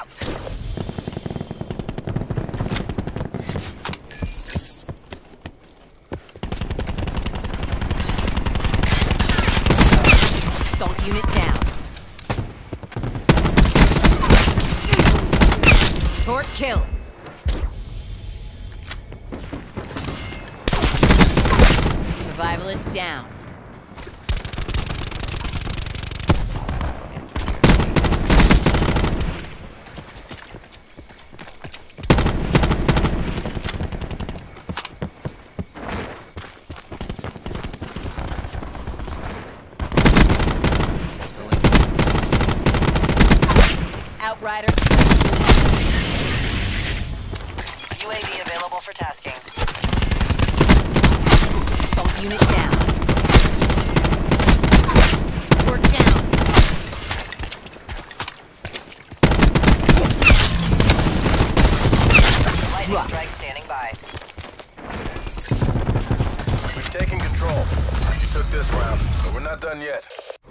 dropped. Assault unit down. Torque kill. Survivalist down. Outrider. UAV available for tasking. Assault unit down. Torque down. Lightning strike standing by. We've taken control. You took this round, but we're not done yet.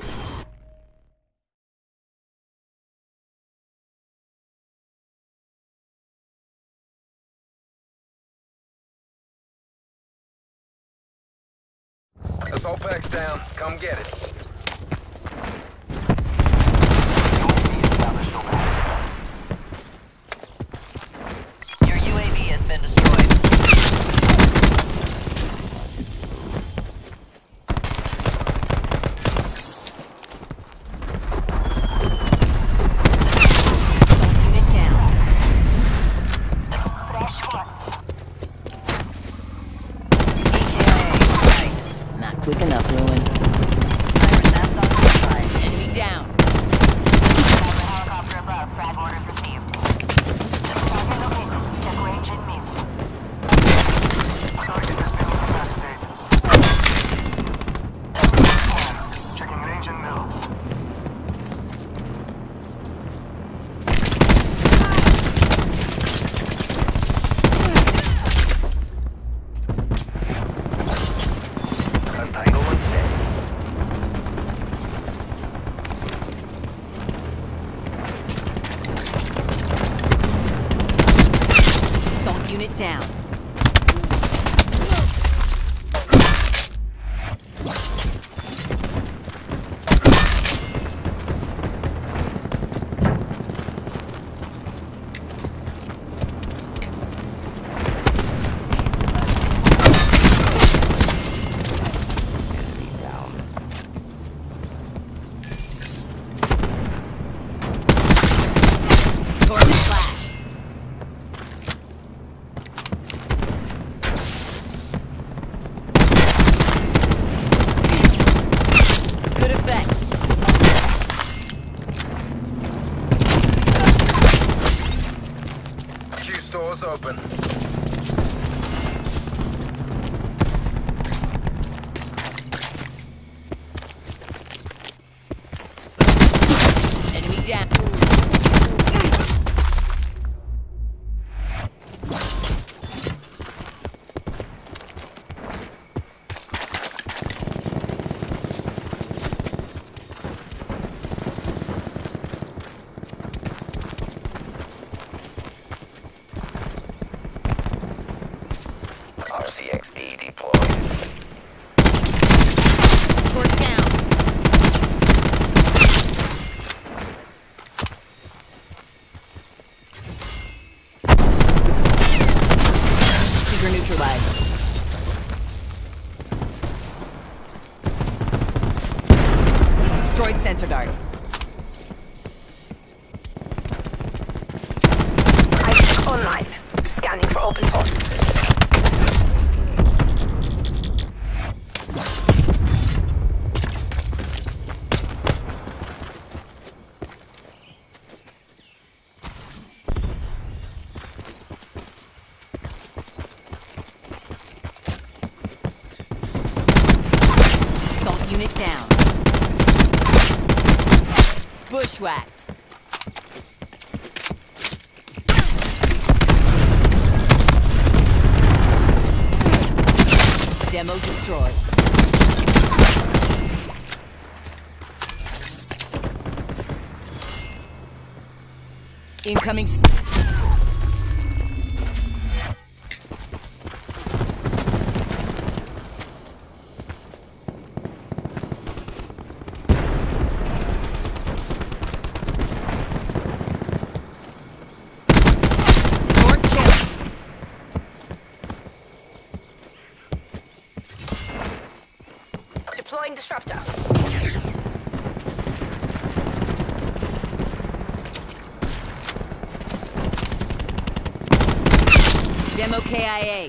Assault pack's down. Come get it. Your UAV has been destroyed. Assault unit down. EKIA. Not quick enough, Ruin. Sniper's nest on the side. Enemy down. Helicopter above. Frag orders received. Target located. Check range and mean. Target has been incapacitated. Checking range and mill. Entanglement set. Assault unit down. Torque flashed. Good effect. Q stores open. Enemy down. RCXD deployed. Torque down. Seeker neutralized. Destroyed sensor dart. ISIC online. Scanning for open ports. Assault unit down. Bushwhacked. Demo destroyed. Incoming. Short kill. Deploying disruptor. Demo KIA.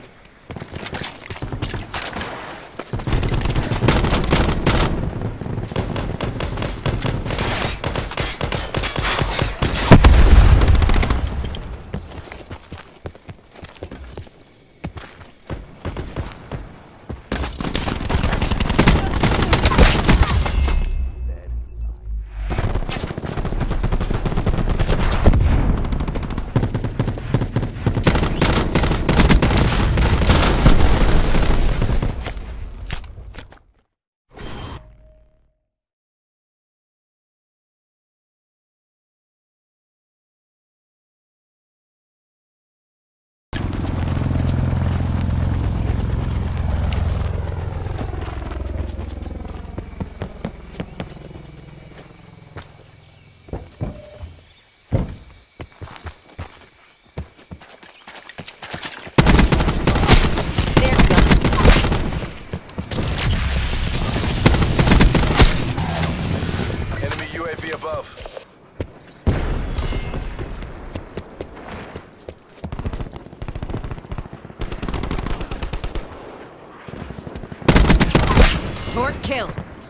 Enemy UAV above. Short kill.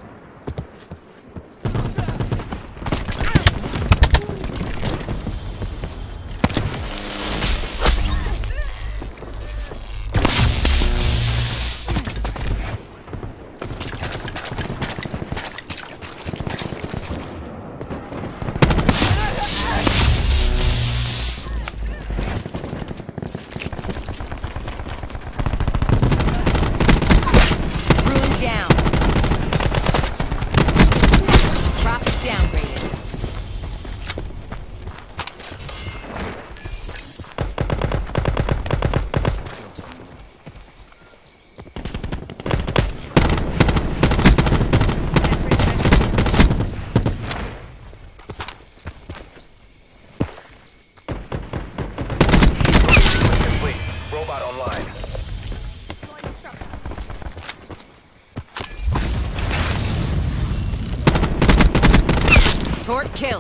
Ruin down. Profit downgraded. Complete. Robot online. Short kill.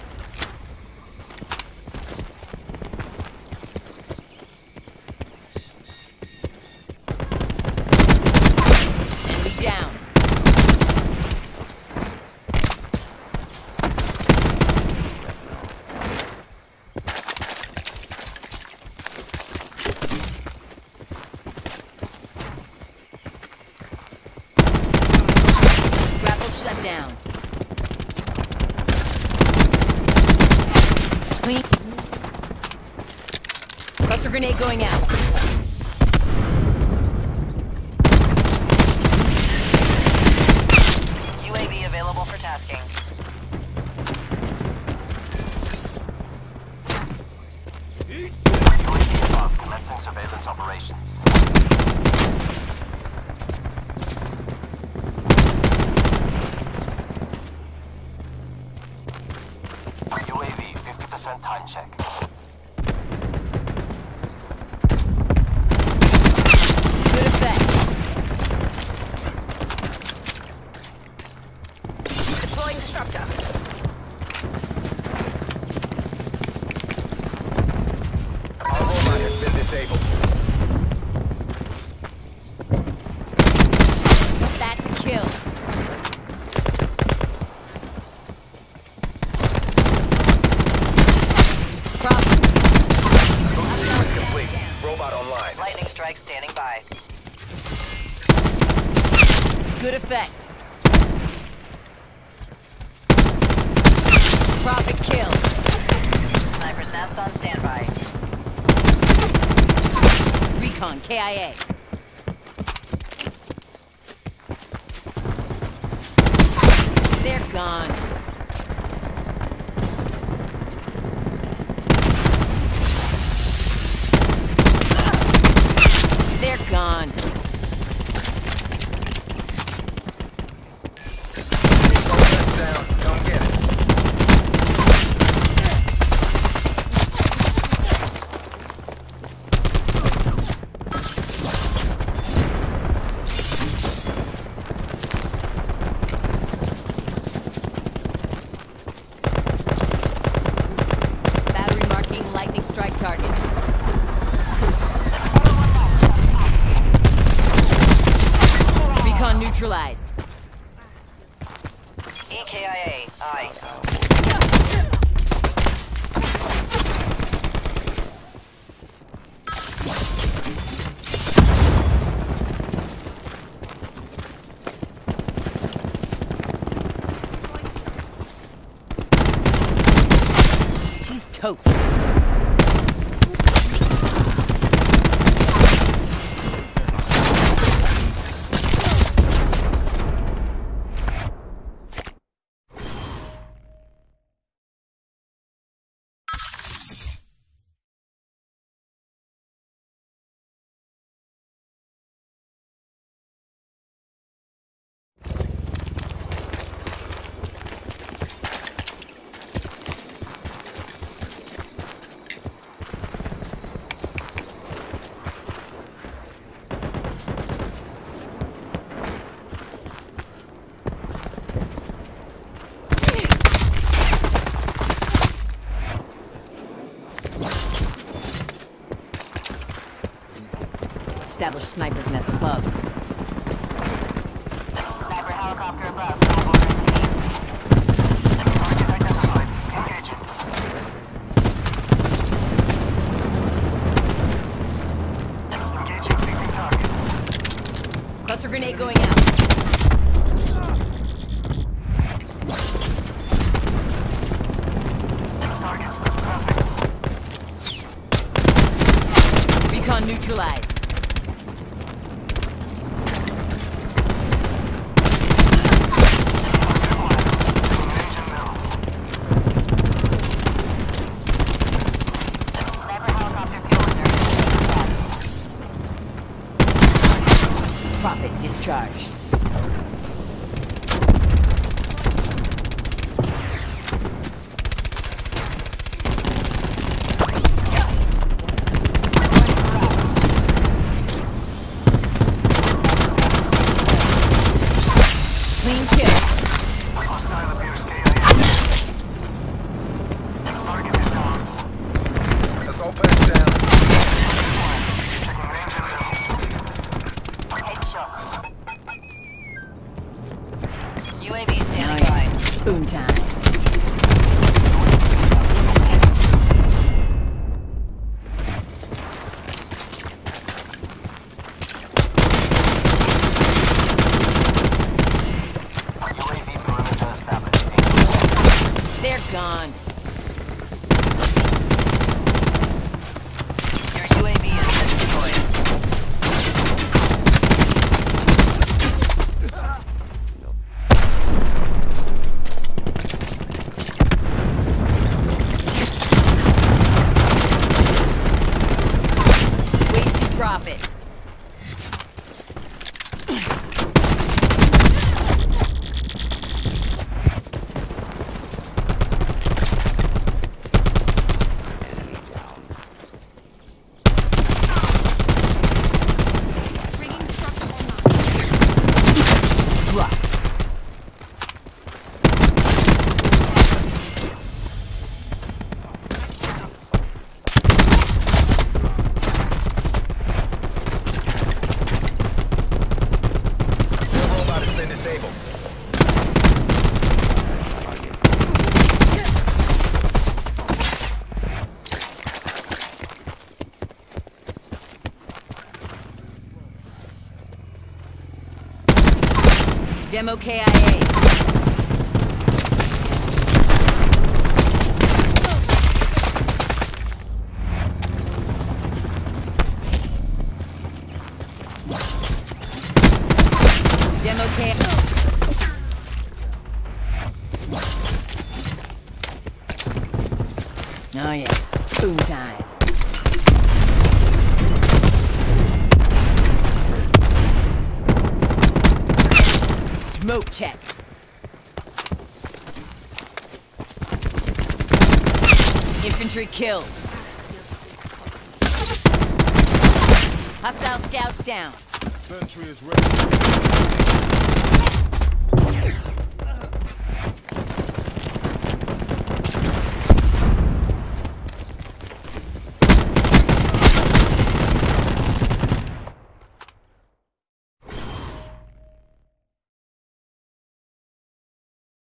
Enemy down. Grapple shut down. Clean. Cluster grenade going out. UAV available for tasking. UAV above, commencing surveillance operations. UAV 50% time check. Good effect. Deploying disruptor. Our robot has been disabled. That's a kill. Profit. Boost sequence complete. Robot online. Lightning strike standing by. Good effect. Profit kill. Sniper's nest on standby. Recon KIA. They're gone. neutralized. EKIA, aye. She's toast. Established sniper's nest above. Sniper helicopter above. Sniper received. Target identified. Engaging. Engaging leaping target. Cluster grenade going out. Target's perfect. Recon neutralized. Sniper helicopter fuel reserve. Profit discharged. Clean kill. Hostile appears KIA. Target is down. Assault pads down. Checking range and middle. Headshot. UAV standing Oh, by. yeah. Boom time. UAV perimeter established. They're gone. Your UAV has been destroyed. Wasted profit. Dropped. Your robot has been disabled. Demo KIA. Demo KIA. Oh yeah, boom time. Smoke checked. Infantry killed. Hostile scouts down. Sentry is ready.